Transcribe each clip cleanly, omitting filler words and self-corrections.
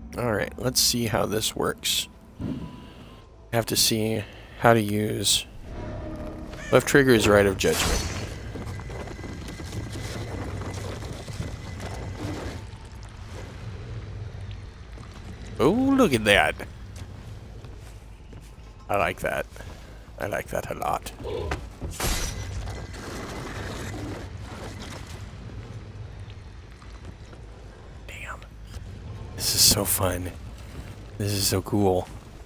Alright, let's see how this works. I have to see how to use... Left trigger is right of judgment. Oh, look at that. I like that. I like that a lot. Damn. This is so fun. This is so cool.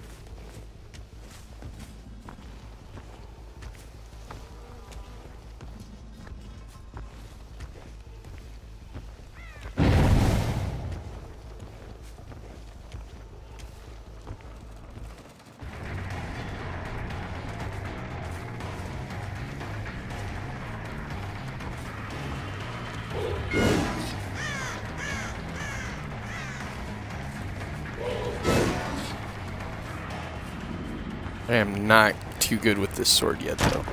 I am not too good with this sword yet, though.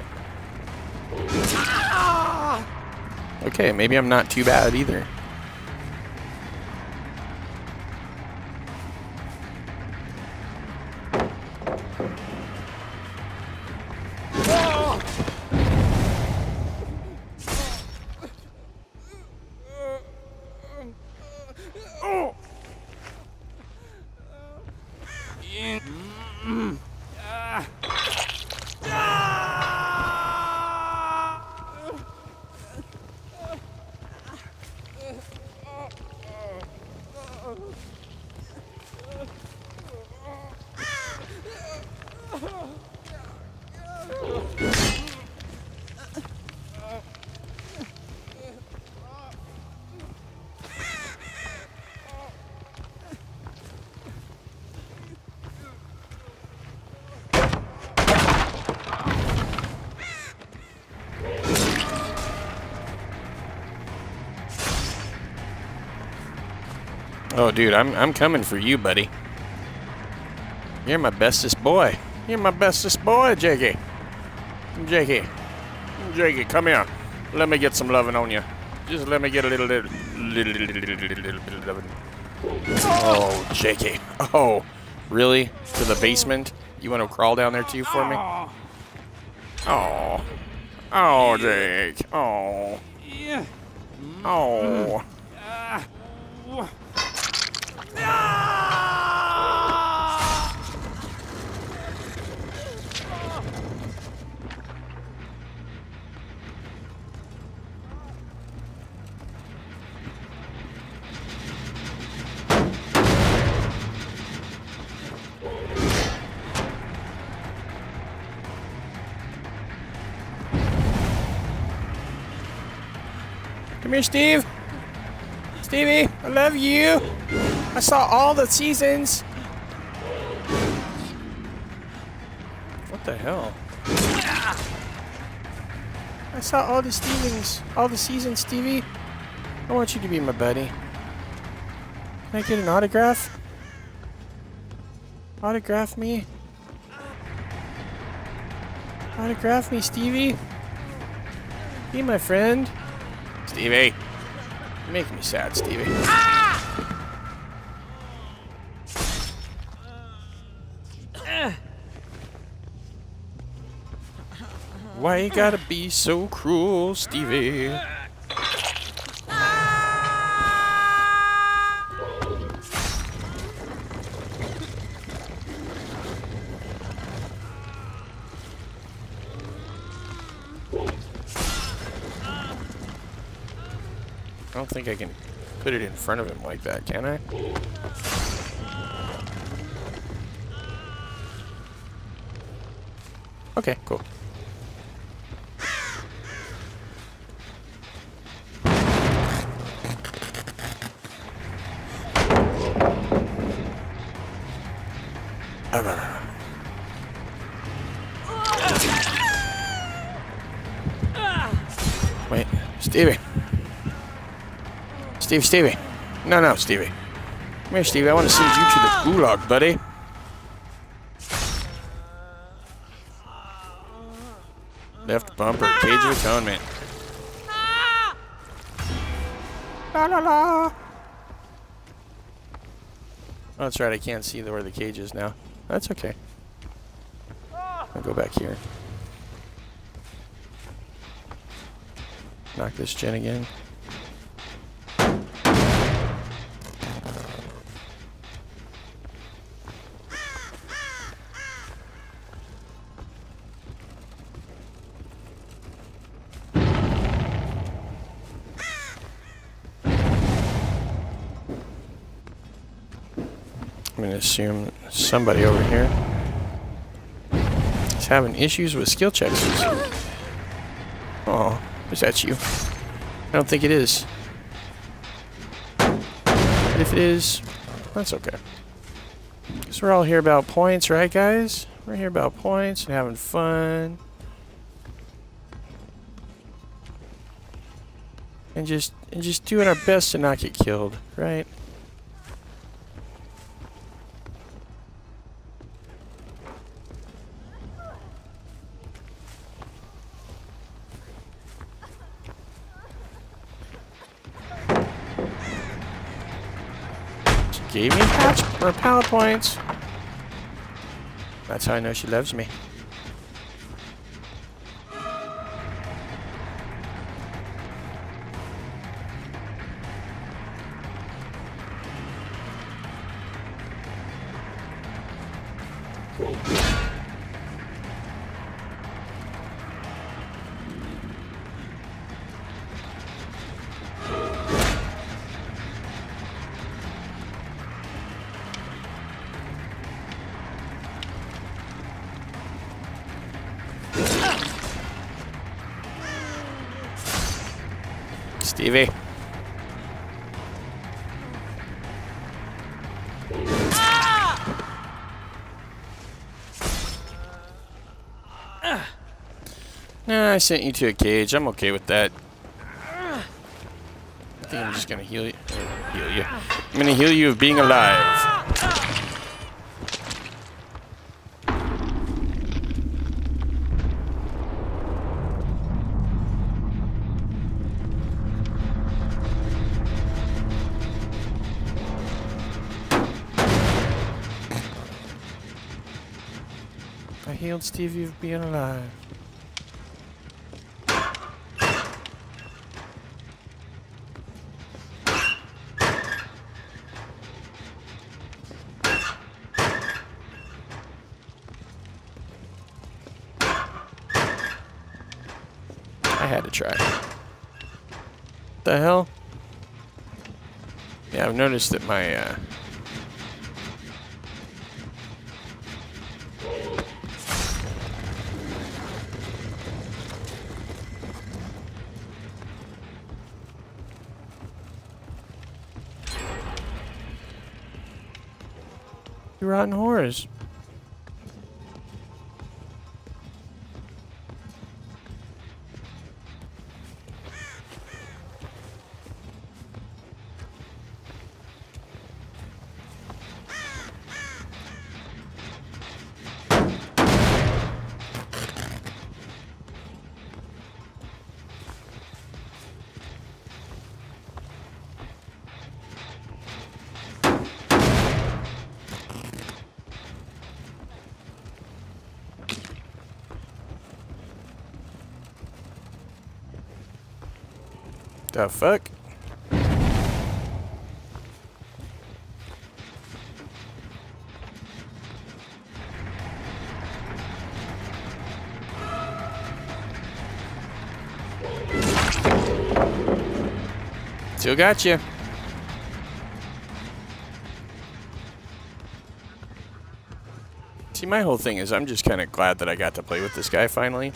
Okay, maybe I'm not too bad either. Oh, dude, I'm coming for you, buddy. You're my bestest boy. You're my bestest boy, Jakey. Jakey. Jakey, come here. Let me get some loving on you. Just let me get a little bit of loving. Oh, Jakey. Oh, really? To the basement? You want to crawl down there too for me? Oh. Oh, Jake. Oh. Oh. Come here, Steve. Stevie, I love you. I saw all the seasons. What the hell? I saw all the seasons, Stevie. I want you to be my buddy. Can I get an autograph? Autograph me? Autograph me, Stevie. Be my friend. Stevie. You're making me sad, Stevie. Why you gotta be so cruel, Stevie? I don't think I can put it in front of him like that, can I? Okay, cool. Wait, Stevie. Stevie. No, Stevie. Come here, Stevie. I want to send you to the gulag, buddy. Left bumper, Cage of Atonement. La la la. Oh, that's right. I can't see where the cage is now. That's okay. I'll go back here. Knock this gen again. I'm going to assume somebody over here is having issues with skill checks. Oh, is that you? I don't think it is. But if it is, that's okay. Because we're all here about points, right, guys? We're here about points and having fun. And just doing our best to not get killed, right? Gave me patch or pallet points. That's how I know she loves me. Stevie. Nah, I sent you to a cage. I'm okay with that. I think I'm just gonna heal you. I'm gonna heal you of being alive. I healed Stevie of being alive. I had to try. What the hell? Yeah, I've noticed that my you rotten whores. The fuck? Still got you. See, my whole thing is I'm just kind of glad that I got to play with this guy finally.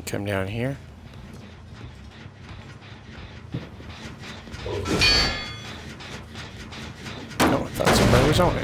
come down here. Oh, I thought somebody was on it.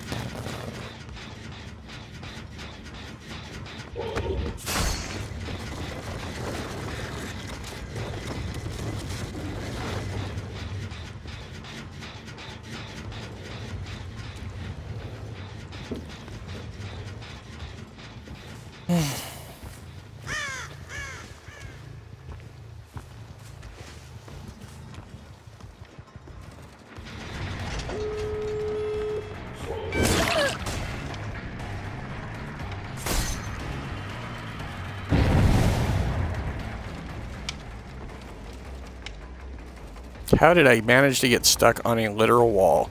How did I manage to get stuck on a literal wall?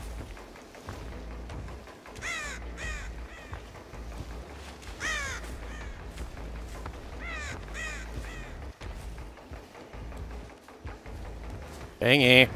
Dang it.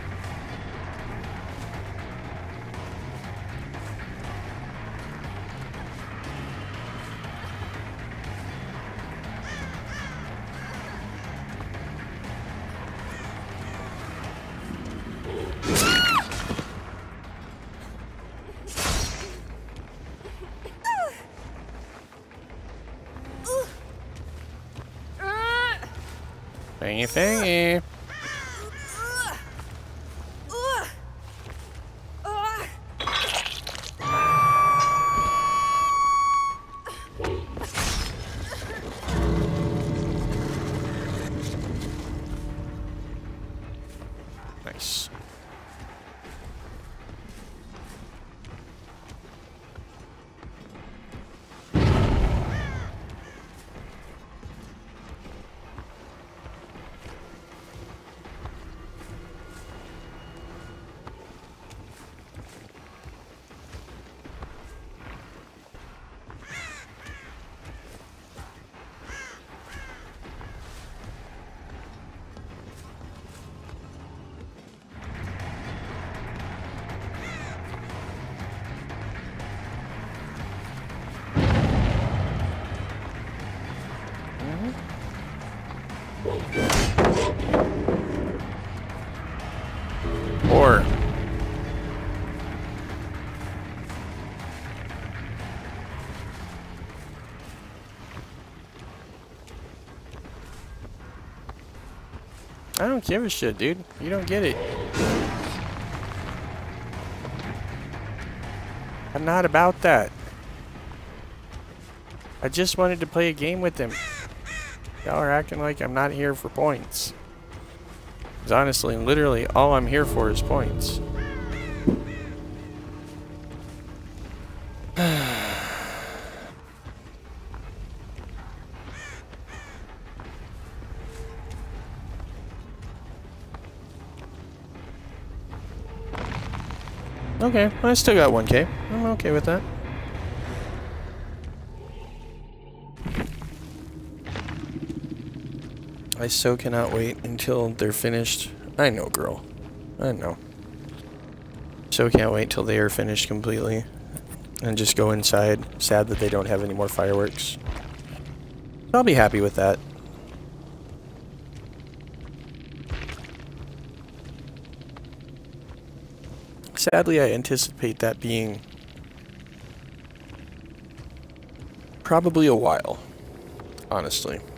Thingy thingy. Nice. Or I don't give a shit, dude. You don't get it. I'm not about that. I just wanted to play a game with him. Y'all are acting like I'm not here for points. Because honestly, literally, all I'm here for is points. Okay, well, I still got 1K. I'm okay with that. I so cannot wait until they're finished. I know, girl. I know. So can't wait till they are finished completely. And just go inside. Sad that they don't have any more fireworks. I'll be happy with that. Sadly, I anticipate that being probably a while, honestly.